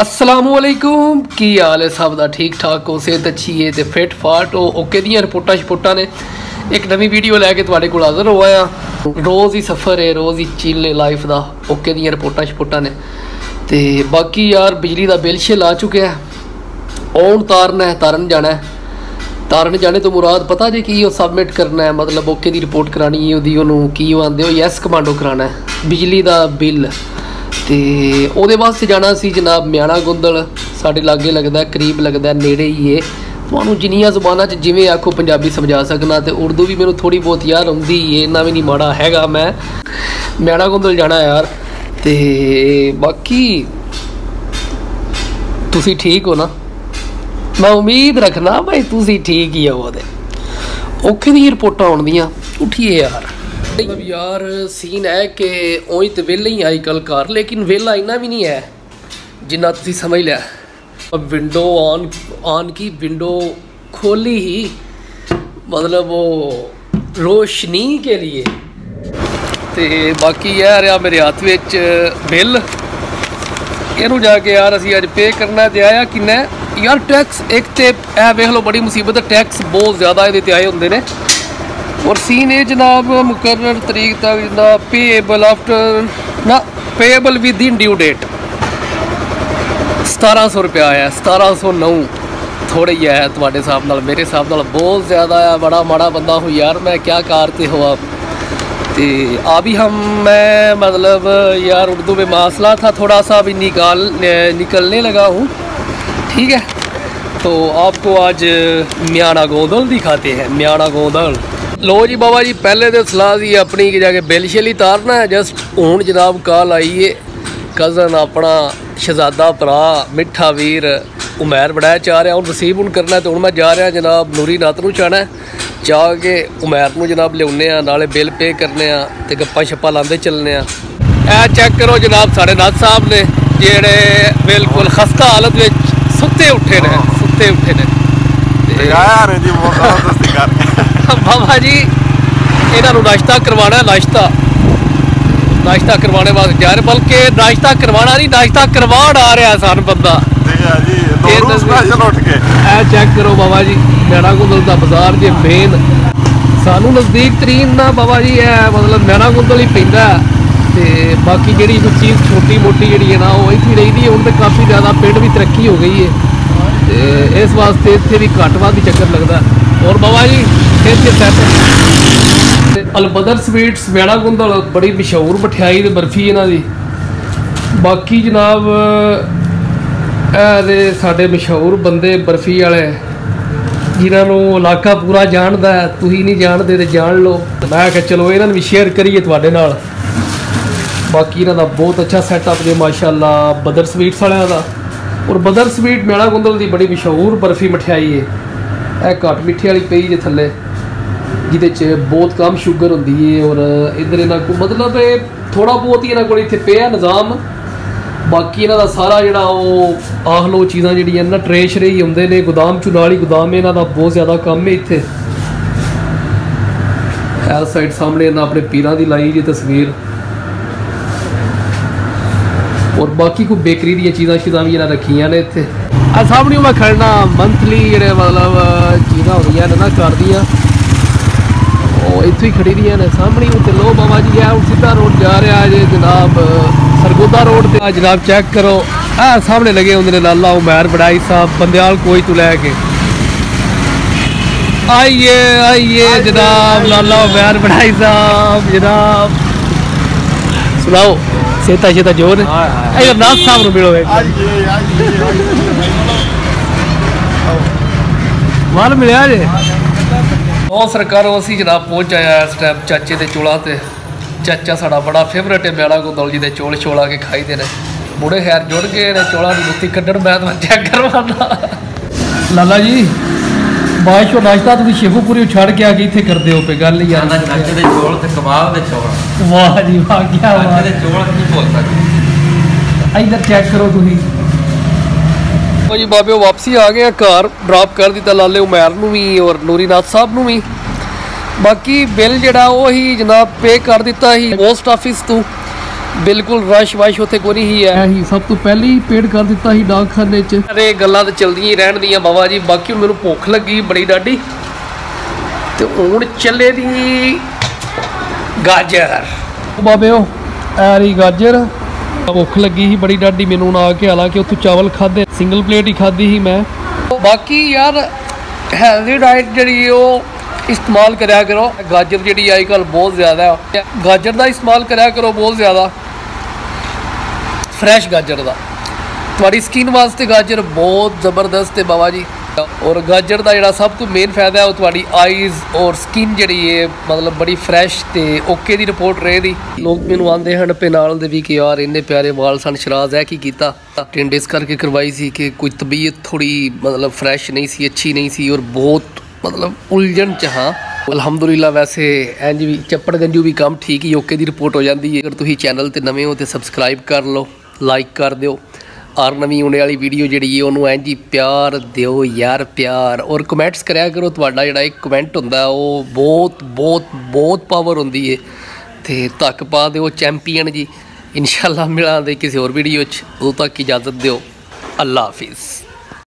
असलामुअलैकुम की हाल है सब दा ठीक ठाक हो सेहत अच्छी है तो फिट फाट हो ओके दियां रिपोर्टां शपोर्टां ने एक नवी वीडियो लैके तुहाडे कोल हाज़र होया आ। रोज़ ही सफ़र है रोज़ ही चिल है लाइफ दा ओके दियां रिपोर्टां शपोर्टां ने ते बाकी यार बिजली दा बिल शिल आ चुके हैं ऑन तारन जाना है तारन जाने तो मुराद पता जे कि सबमिट करना है मतलब ओके दी रिपोर्ट करानी है ओदी ओनू की आंदे हो यस कमांडो कराना है बिजली दा बिल तो वो वास्ते जाना सी जनाब म्याणा गुंदल साढ़े लागे लगता करीब लगता नेड़े ही है तुहानू जिन्नियां ज़ुबानां च जिवें आखो पंजाबी समझा सकना तो उर्दू भी मैनू थोड़ी बहुत यार आउंदी है इन्ना भी नहीं माड़ा हैगा मैं म्याणा गुंदल जाना यार तो बाकी तुसी ठीक हो ना मैं उम्मीद रखना भाई तुसी ठीक ही हो औखे दी रिपोर्टां आउंदियां उठिए यार मतलब यार सीन है कि उंज तो वेला ही आई कल घर लेकिन वेला इन्ना भी नहीं है जिन्ना तुसी समझ लिया विंडो ऑन की विंडो खोली ही मतलब वो रोशनी के लिए तो बाकी यार आ मेरे हाथ में बिल इनू जाके यार असी अज पे करना तो आया किन्ना यार टैक्स एक तो वेख लो बड़ी मुसीबत है टैक्स बहुत ज़्यादा ये आए होंगे ने और सीन है जनाब मुकर्रर तरीक तक जनाब पेएबल आफ्टर ना payable within due date 1700 रुपया आया 1709 थोड़े ही आया तुम्हारे हिसाब नाल मेरे हिसाब नाल बहुत ज़्यादा आया बड़ा माड़ा बंदा हूँ यार मैं क्या करते हो आप तो अभी मैं मतलब यार उर्दू में मसला था थोड़ा सा अभी निकलने लगा हूँ ठीक है तो आपको आज म्याणा गोंदल दिखाते हैं म्याणा गोंदल लो जी बाबा जी पहले तो सलाह दी अपनी कि जाके बिल शिल ही तारना है जस्ट हूँ जनाब कॉल आई है कज़न अपना शहजादा भरा मिठा वीर उमैर बड़ा चाह रहा हूँ रिसीव हूँ करना तो हूँ मैं जा रहा जनाब नूरी नात नूं चाहना चाह के उमैर नूं जनाब लियाने नाले बिल पे करने तो गप्पा शप्पा लाते चलने ए चेक करो जनाब साढ़े नाथ साहब ने जेड़े बिल्कुल खस्ता हालत में सुते उठे ने बाबा जी इन्हों नाश्ता करवाना नाश्ता करवाने वास्ते जा रहे बल्कि नाश्ता करवाना नहीं नाश्ता करवाण आ रहा सन बंदा चेक करो बाबा जी म्याणा गुंदल का बाजार जे मेन सानू नज़दीक तरीन ना बाबा जी है मतलब म्याणा गुंदल ही पैंदा ते बाकी जी कोई चीज़ छोटी मोटी जी है ना वो इतनी रही हूँ तो काफ़ी ज़्यादा पिंड भी तरक्की हो गई है तो इस वास्ते इतने भी घट वध ही चक्कर लगता है और बाबा जी फिर सैट अलबदर स्वीट्स म्याणा गुंदल बड़ी मशहूर मठियाई बर्फी इन्हों की बाकी जनाब साढ़े मशहूर बंदे बर्फी वाले जिन्होंने इलाका पूरा जानता है तुसीं नहीं जानते तो जान लो मैं क्या चलो इन्होंने भी शेयर करिए तुहाडे नाल बाकी इन्हों का बहुत अच्छा सैटअप जो माशाअल्लाह बदर स्वीट्स वाले का और बदर स्वीट म्याणा गुंदल की बड़ी मशहूर बर्फी मठियाई है यह घट मिठी वाली पई जे थले जिदे बहुत कम शुगर होंदी है और इधर इन्हों को मतलब थोड़ा बहुत ही इन्हों को इत्थे पे निज़ाम बाकी इन्हों का सारा जोड़ा आख लो चीज़ां जिहड़ियां ना ट्रे शरे ही आउंदे ने गोदाम चो नाल ही गोदाम इन्हों का बहुत ज़्यादा कम है इत्थे इस साइड सामने इन्होंने अपने पीरां की लाई जी तस्वीर और बाकी कोई बेकरी दी चीज़ां भी इन्हें रखियां ने इत्थे सामने मैं खड़ना मंथली जेह्ड़े मतलब चीज़ां होंदियां ने ना घर दियां इत्थों ही खड़ी दियां ने सामने उत्ते लो बाबा जी है हूँ सीधा रोड जा रहा है जनाब सरगोदा रोड से जनाब चेक करो सामने लगे होंगे लाला उमैर बड़ाई साहब बंदयाल कोई तो लैके आइए जनाब लाला उमैर बड़ाई साहब जनाब सुनाओ सेता शेता जोर नाथ साहब को मिलो माल मिले जे बहुत सरकार असी जनाब पहुँच आया इस टाइम चाचे के चोलों से चाचा साड़ा बड़ा फेवरेट है म्याणा गुंदल जी के चोल छोला के खाई दे मुड़े खैर जुड़ गए ने चोलों की लुत्ती कड्ढण मैं चेक करवाना लाला जी बारिश नाश्ता तुम शेखोपुरी छड़ के आके इतने करते हो पे गल यार चाचे दे चोल ते कमाल दे चोल वाह जी वाह क्या बात है चोल नहीं बोल सकते इधर चेक करो तुम जी बाबे वापसी आ गए घर ड्रॉप कर दिता लाले उमैर नूं भी और नूरी नाथ साहब नूं भी बाकी बिल जड़ा वो ही जनाब पे कर दिता ही पोस्ट ऑफिस तो ਬਿਲਕੁਲ ਰਸ਼ ਵਸ਼ ਉੱਥੇ ਕੋਈ ਨਹੀਂ ਹੈ ਹੀ ਸਭ ਤੋਂ ਪਹਿਲੇ ਹੀ ਪੇਡ ਕਰ ਦਿੱਤਾ ਸੀ ਡਾਕਖਾਨੇ 'ਚ। ਅਰੇ ਗੱਲਾਂ ਤਾਂ ਚਲਦੀਆਂ ਹੀ ਰਹਿਣ ਦੀਆਂ ਬਾਬਾ ਜੀ। ਬਾਕੀ ਮੈਨੂੰ ਭੁੱਖ ਲੱਗੀ ਬੜੀ ਡਾਢੀ ਤੇ ਹੁਣ ਚੱਲੇ ਦੀ ਗਾਜਰ ਬਾਬਿਓ ਐਰੀ ਗਾਜਰ। ਭੁੱਖ ਲੱਗੀ ਸੀ ਬੜੀ ਡਾਢੀ ਮੈਨੂੰ ਨਾ ਕੇ, ਹਾਲਾਂਕਿ ਉੱਥੋਂ ਚਾਵਲ ਖਾਧੇ ਸਿੰਗਲ ਪਲੇਟ ਹੀ ਖਾਧੀ ਸੀ ਮੈਂ। ਬਾਕੀ ਯਾਰ ਹੈਲਦੀ ਡਾਈਟ ਜਿਹੜੀ ਉਹ इस्तेमाल करा करो। गाजर जी अजकल बहुत ज़्यादा है, गाजर का इस्तेमाल करा करो बहुत ज़्यादा, फ्रैश गाजर का। थोड़ी स्किन वास्ते गाजर बहुत ज़बरदस्त है बाबा जी। और गाजर का जोड़ा सब तो मेन फायदा है वो थोड़ी आईज़ और स्किन जी है मतलब बड़ी फ्रैश तो ओके की रिपोर्ट रहेगी। लोग मैनू आते हैं पेनाल दे भी कि यार इन्ने प्यारे वाल सन, शराज है की कीता टिंड इस करके करवाई सी कि कोई तबीयत थोड़ी मतलब फ्रैश नहीं सी, अच्छी नहीं सी और बहुत मतलब उलझन च। हाँ अलहमदुलिल्ला वैसे इंज भी चप्पड़ गंजू भी काम ठीक ही ओके की रिपोर्ट हो जाती है। अगर तुम चैनल पर नवे हो तो सबसक्राइब कर लो, लाइक कर दो और नवी आने वाली वीडियो जी है उन्होंने इंज ही प्यार दो यार प्यार। और कमेंट्स कराया करो, तुम्हारा जोड़ा एक कमेंट होंदा वो बहुत बहुत बहुत पावर होंदी है तो तक पा दो चैंपीयन जी। इंशाअल्लाह मिलांगे किसी और वीडियो उदों तक इजाज़त दो। अल्लाह हाफिज़।